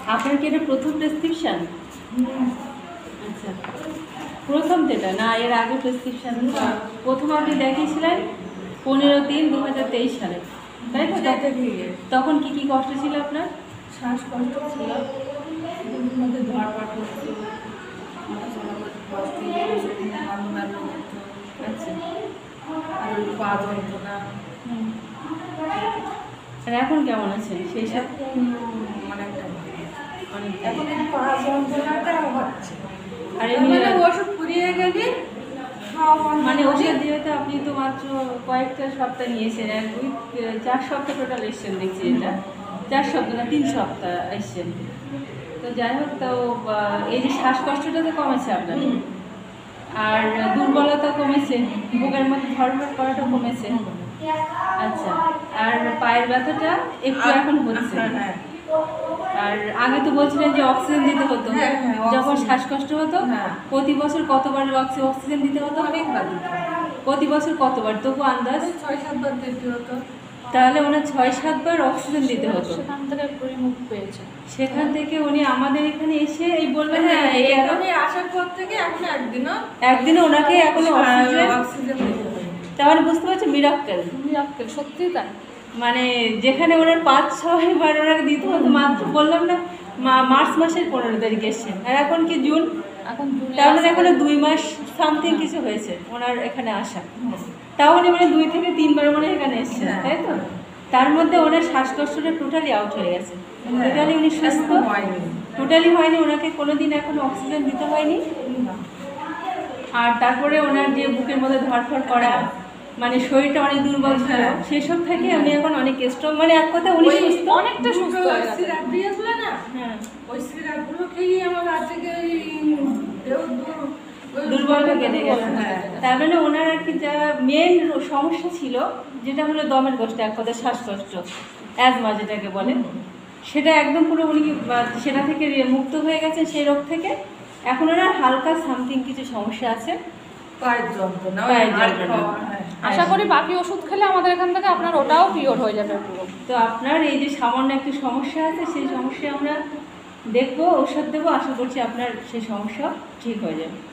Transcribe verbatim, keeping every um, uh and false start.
আপনার কি এটা প্রথম প্রেসক্রিপশন? আচ্ছা, প্রথম যেটা না, এর আগে প্রেসক্রিপশন প্রথম আপনি দেখিয়েছিলেন পনেরো তিন দু হাজার তেইশ সালে, তাই তো? তখন কি কি কষ্ট ছিল আপনার? শ্বাসকষ্ট ছিল, মধ্যে ধরপাট করতো, আচ্ছা, আর পা যন্ত্রণা। আর এখন কেমন আছেন? সেই সব অনেকটা অনেক এখন এই পা যন্ত্রণাটা হচ্ছে। আর আর এমনি মানে ওষুধ ফুরিয়ে গেলে মানে ওষুধ দিয়ে তো আপনি তো মাত্র কয়েকটা সপ্তাহ নিয়েছেন, এক দুই চার সপ্তাহ টোটাল এসছেন দেখছি, এটা চার সপ্তাহ না তিন সপ্তাহ এসছেন। তো যাই হোক, তো এই যে শ্বাসকষ্টটা তো কমেছে আপনার, আর দুর্বলতা কমেছে, বুকের মধ্যে ধরপড় করাটা কমেছে। আচ্ছা, আর পায়ের ব্যথাটা একটু এখন হচ্ছে। আর আগে তো বলছিলেন যে অক্সিজেন দিতে হতো, হ্যাঁ, হ্যাঁ, যখন অক্সিজেন। শ্বাসকষ্ট হতো হ্যাঁ। প্রতি বছর কতবার অক্সিজেন দিতে হতো? অনেকবার দিতে হতো। প্রতি বছর কতবার তবু আন্দাজ? ছয় সাতবার দিতে হতো। তাহলে ওনার ছয় সাতবার অক্সিজেন দিতে হতো। সেখান থেকে পরিমুখ পেয়েছে। সেখান থেকে উনি আমাদের এখানে এসে এই বললেন হ্যাঁ, যে এই এখানে আসার পর থেকে এখন একদিনও একদিনে ওনাকে এখনো অক্সিজেন অক্সিজেন দিতে হবে। তাহলে বুঝতে পারছি মিরাক্কেল। মিরাক্কেল, সত্যি তাই। মানে যেখানে ওনার পাঁচ ছয় বার ওনাকে দিতে হতো, মাত্র বললাম না মা- মার্চ মাসের পনেরো তারিখ এসছেন, আর এখন কি জুন, এখন তার মানে এখনো দুই মাস সামথিং কিছু হয়েছে ওনার এখানে আসা। তাহলে মানে দুই থেকে তিনবার মানে এখানে এসছেন, হ্যাঁ। তাই তো? তার মধ্যে ওনার শ্বাসকষ্টটা টোটালি আউট হয়ে গেছে, টোটালি উনি সুস্থ, হয়নি। টোটালি হয়নি, ওনাকে কোনোদিন এখন অক্সিজেন দিতে হয়নি। আর তারপরে ওনার যে বুকের মধ্যে ধরফর করা, মানে শরীরটা অনেক দুর্বল ছিল, হ্যাঁ। সেসব থেকে আমি এখন অনেক স্ট্রং, মানে এক কথা উনি সুস্থ, অনেকটা সুস্থ হয়ে গেছে। সিরাপ দিয়েছিল না, হ্যাঁ, ওই সিরাপগুলো খেয়ে আমার আজকে দুর্বলতা কেটে গেছে। হ্যাঁ। তার মানে ওনার আর কি যা মেন সমস্যা ছিল, যেটা হলো দমের কষ্ট, এক কথা শ্বাসকষ্ট, অ্যাজমা যেটাকে বলে, সেটা একদম পুরো উনি আহ, সেটা থেকে মুক্ত হয়ে গেছে, সেই রোগ থেকে। এখন ওনার হালকা সামথিং কিছু সমস্যা আছে, পায়ের যন্ত্রণা, পায়ের যন্ত্রণা। আশা করি বাকি ওষুধ খেলে আমাদের এখান থেকে আপনার ওটাও পিওর হয়ে যাবে পুরো। তো আপনার এই যে সামান্য একটু সমস্যা আছে, সেই সমস্যা আমরা দেখবো, ওষুধ দেবো, আশা করছি আপনার সেই সমস্যা ঠিক হয়ে যাবে।